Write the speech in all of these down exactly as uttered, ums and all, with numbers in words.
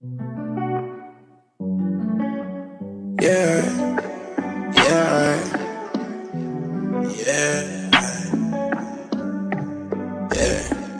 Yeah, yeah, yeah, yeah.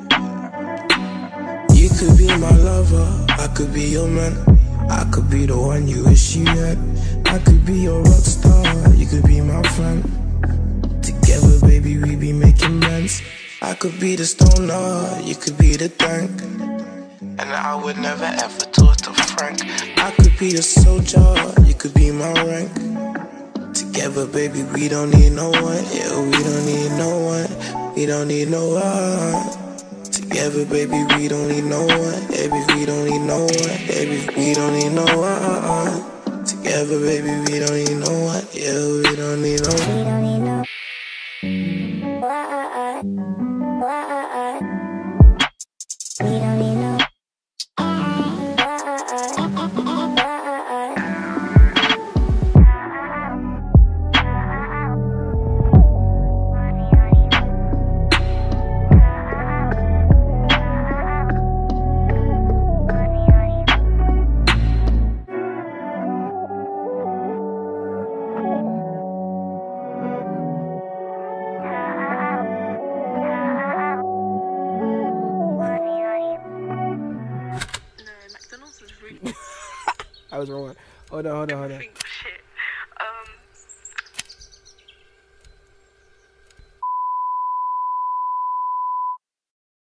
You could be my lover, I could be your man. I could be the one you wish you had. I could be your rock star, you could be my friend. Together, baby, we be making plans. I could be the stoner, you could be the tank. And I would never ever talk to Frank. I could be a soldier, you could be my rank. Together, baby, we don't need no one. Yeah, we don't need no one. We don't need no one. Together, baby, we don't need no one. Baby, we don't need no one. Baby, we don't need no one. Together, baby, we don't need no one. Yeah, we don't need no one. We don't need no one. We don't need no I was wrong. Hold on, hold on, hold on.